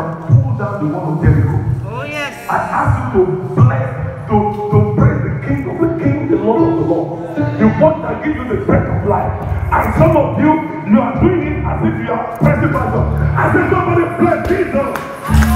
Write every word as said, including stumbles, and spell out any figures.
can pull down the wall of Jericho. Oh, yes. I ask you to bless, to, to praise the King of the King, the Lord of the Lord. The one that gives you the breath of life. And some of you, you are doing it as if you are pressing button. I said, somebody bless Jesus.